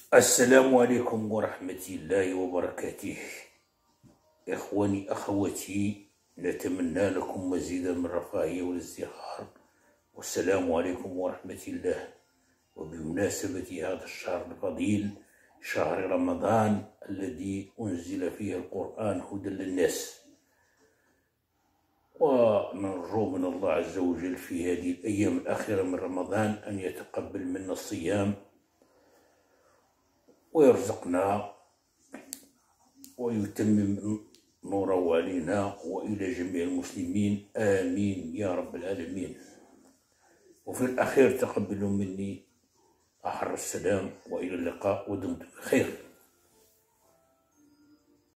السلام عليكم ورحمة الله وبركاته. إخواني أخواتي، نتمنى لكم مزيدا من الرفاهية والازدهار، والسلام عليكم ورحمة الله. وبمناسبة هذا الشهر الفضيل، شهر رمضان الذي أنزل فيه القرآن هدى للناس، ونرجو من الله عز وجل في هذه الأيام الأخيرة من رمضان أن يتقبل منا الصيام ويرزقنا ويتمم نوره علينا وإلى جميع المسلمين، آمين يا رب العالمين. وفي الأخير تقبلوا مني أحر السلام، وإلى اللقاء ودمتم بخير.